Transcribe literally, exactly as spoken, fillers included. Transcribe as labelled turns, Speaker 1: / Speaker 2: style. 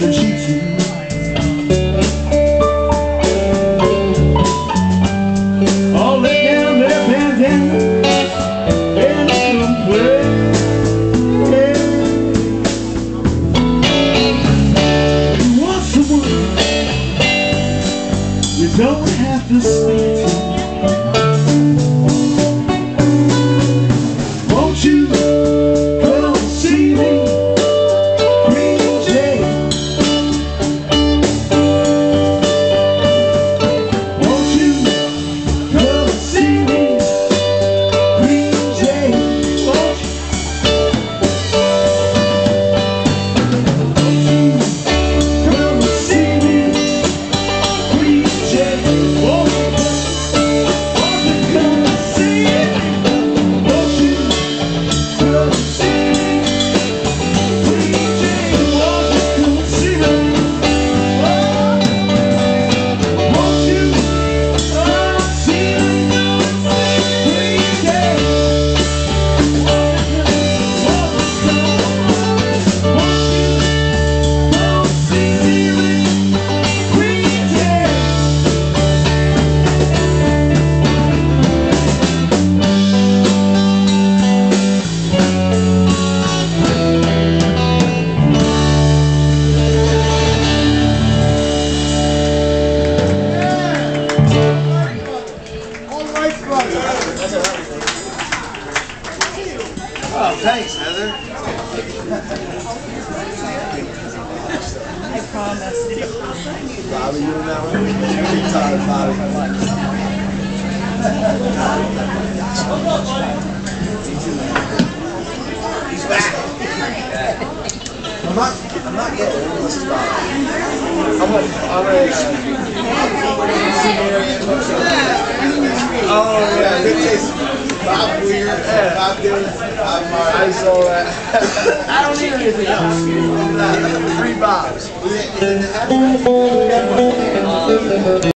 Speaker 1: to cheat you. All let down their bandana and come play. You want someone you don't have to speak to. Won't you come see me, Green Jay? Won't you come see me, Green Jay? Won't you? Won't you come see me, Green Jay? Won't you? Won't you come see me? Won't you come see me, Green Jay? Won't you come see me? Won't you come see me, Green Jay? Won't you come see me, Green Jay?
Speaker 2: Oh, thanks, Heather.
Speaker 3: I promise.
Speaker 2: Bobby, you know that one? You're tired, Bobby. He's back. I'm not, I'm not getting it. This is Bobby. I'm gonna, I'm gonna, uh, oh, yeah, good taste. Bob Weir, Bob Dylan, Bob Marley. I saw that. I don't need anything else. Three Bobs.